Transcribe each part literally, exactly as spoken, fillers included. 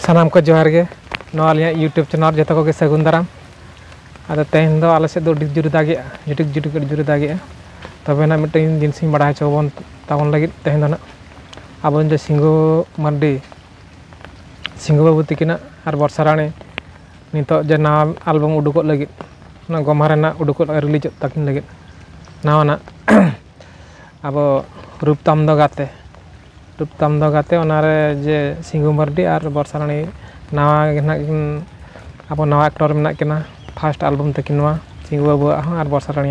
सानाम को जोहार गे YouTube channel जो को सगुन दाराम अब तेहन दो आले से दो जुड़ दागे जुटुक जुटुक जुड़ दागे तब ना मिट्टी जिनस बड़ा चोबन तबन लगे तेहन दो ना अब जो सिंगू मार्डी सिंगू बाबू तकिना और वर्षा रानी नित जो ना एलबम उडुक लगे गमा उडुक रिलीज तकिन लगे नावाना अब रूपताम दो गाते रूपताम दो गाते जे सिंगू मार्डी और वर्षा रानी नवा अब नवा एक्टर में किना फास्ट एलबम तकिन सिंगू बाबू और वर्षा रानी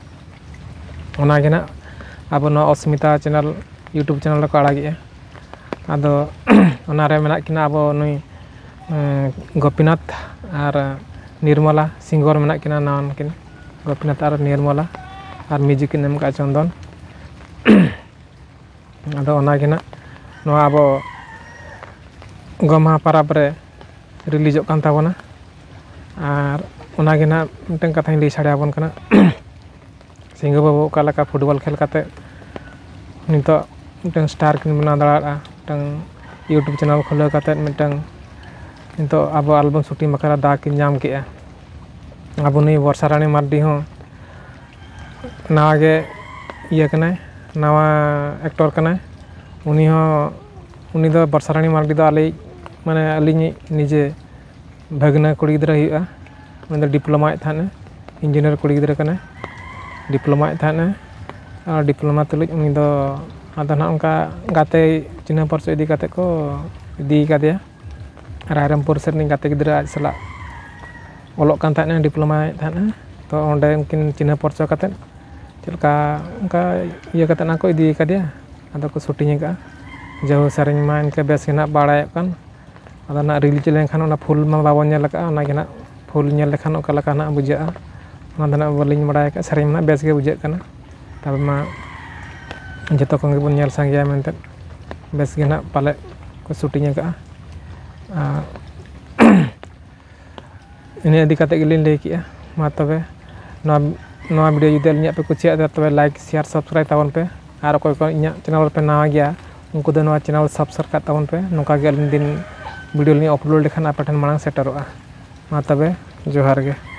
अब अस्मिता चैनल यूट्यूब चैनल को आड़ागे अदो में किना अब नुई गोपीनाथ और निर्मला सिंगर में किना नावन किन गोपीनाथ और निर्मला और म्यूजिक किन एम का चंदन अदो अब गमा परब रे रिलीज कान ताबोना और मिटन कथा लई साड़ियाबन कना सिंगू बाबू का फुटबॉल खेल काते नित मिटन स्टार किन बना दाड़ा मिटन यूट्यूब चैनल खुले काते मिटन नित अब एलबम शूटिंग बखरा दा किन नाम के अब नई वर्षा रानी मार्डी हो नवागे इया कनाय नवा एक्टर कनाय उनी हो उनी दो वर्षा रानी मार्डी दो आले माने अलिनी निजे भगना कुड़ी गिद्रा हुआ उनी दो डिप्लोमा थाने इंजीनियर कुड़ी गिद्रा कनाय डिप्लोमा थाने और डिप्लोमा तुलुज उनी दो आदा ना उनका गाते चिन्ह परसो इदी काते को इदी कादिया रायरमपुर से नि गाते गिद्रा सला ओलोक कान थाने डिप्लोमा थाने तो ओंडे उनकिन चिन्ह परसो काते चलका उनका इया काते ना को इदी कादिया आदा को शूटिंग का जो सरें मा इनके बेस ना बाड़ाय कान आदा ना रिलीज लेनखान ओना फुल मा बाबन नेल का ओना गेना फुल नेल लेखान ओका लका ना बुझा ओना दना बलिन बाड़ाय का सरें ना बेस गे बुझा कना तब मा जतो को बन नेल संगया मेनते बेस गे ना पाले को शूटिंग का इन इदी काते गे लिन लay किया मा तबे नवा नवा वीडियो जुदि अलिया पे कुचिया तबे लाइक शेयर सब्सक्राइब ताबन पे और कोई को इnya चैनल पे नवा गया उनको दो नवा चैनल सब्सक्राइब ताबन पे नोका गे अलिन दिन वीडियो लिन अपलोड लेखान आपे ठन मांग सेटरोआ मा तबे जोहार गे।